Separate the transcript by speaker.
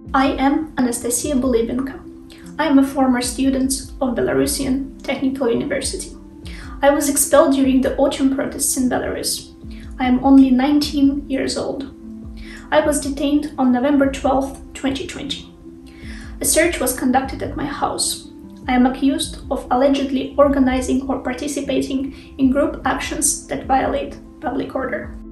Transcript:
Speaker 1: I am Anastasia Bulybenko. I am a former student of Belarusian Technical University. I was expelled during the autumn protests in Belarus. I am only 19 years old. I was detained on November 12, 2020. A search was conducted at my house. I am accused of allegedly organizing or participating in group actions that violate public order.